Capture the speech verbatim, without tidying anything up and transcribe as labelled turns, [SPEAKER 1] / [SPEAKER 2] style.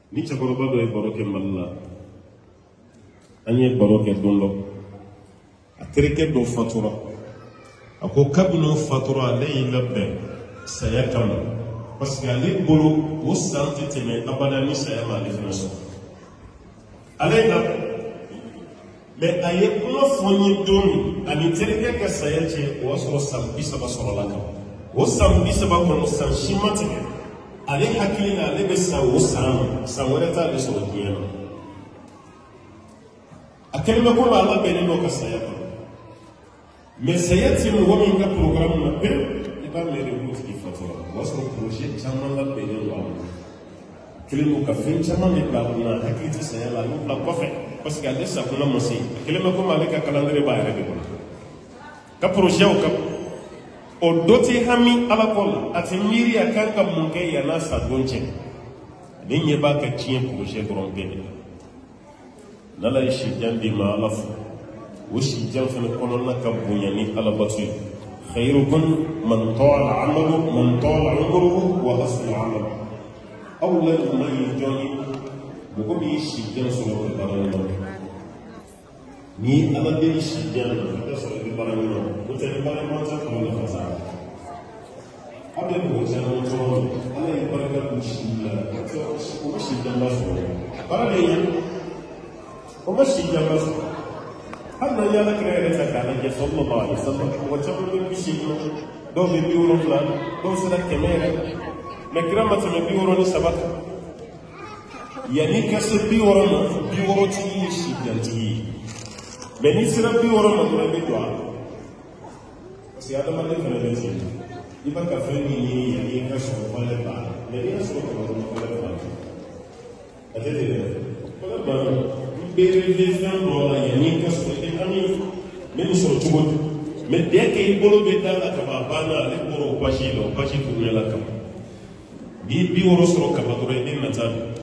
[SPEAKER 1] ni cɛkɔrɔba dɔ ye baro kɛ Mali la an ye baro kɛ don dɔ a terikɛ dɔ fatura a ko kabini fatura ale y'i labɛn saya kama parce que ale bolo o san tɛ tɛmɛ abada ni saya ma ale fana sɔrɔ ale na mais a ye kuma fɔ n ye don min ani terikɛ ka saya cɛ o y'a sɔrɔ san bi saba sɔrɔla kan o san bi saba kɔnɔ san si ma tigɛ ale hakili la ale bɛ san o san san wɛrɛ t'ale sɔrɔ diɲɛ na a kɛlen bɛ komi ala bɛnnen don ka saya kɔnɔ mais saya ti mɔgɔ min ka programme na pewu i b'a mɛn de ko tigi fatura o b'a sɔrɔ projet caman labɛnnen don a ma kelen don ka fɛn caman de bila kunna hakili tɛ saya la a y'o bila kɔfɛ parce que ale sakuna ma se a kelen bɛ komi ale ka calendrier b'a yɛrɛ de kɔnɔ ka projet ka o dɔ tɛ hami ala kɔ la a tɛ miiri a kan ka mun kɛ yan'a sa don cɛ ale ɲɛ b'a ka tiɲɛ projet dɔrɔn bɛɛ de la n'ala ye sijan di ma ala fo o sijan fana kɔnɔna ka bonya ni alabato ye khairukum man tala amalu man tala umruhu wa hasuna amalu aw la ɲuman ye jɔn ye mɔgɔ min ye sijan sɔrɔ ka baara ɲuman kɛ ni ala deli sijan na ka taa sɔrɔ i bɛ baara ɲuman o tɛ ni baara ɲuman tɛ fanga nafa sa aw bɛ mɔgɔ caman caman ala ye barika don si la ka taa o ma sijan ba sɔrɔ baara de ye o ma sijan ba sɔrɔ hali na yala kira yɛrɛ ta k'a lajɛ sallallahu alaihi wasallam mɔgɔ caman bɛ bi seegin dɔw bɛ bi wolonwula dɔw sera kɛmɛ yɛrɛ mais kira ma tɛmɛ bi wɔɔrɔ ni saba kan yanni ka se bi wɔɔrɔ ma bi wɔɔrɔtigi ye sijantigi ye mais n'i sera bi wɔɔrɔ ma dɔrɔn i bɛ don a la parce que adamaden fana bɛ ten i b'a ka fɛn min ɲini yanni i ka sɔrɔ fɔlɔ b'a la mais n'i y'a sɔrɔ kaba dɔrɔn fɔlɔ b'a la a tɛ ten dɛ fɔlɔ b'a la n bere bɛ fɛn dɔ la yanni i ka sɔrɔ i hami n bɛ nin sɔrɔ cogo di mais dès que i bolo bɛ da la kaba a banna ale bɔra o basi la o basi turulen la kaba n'i bi wɔɔrɔ sɔrɔ kaba dɔrɔn i bɛ nata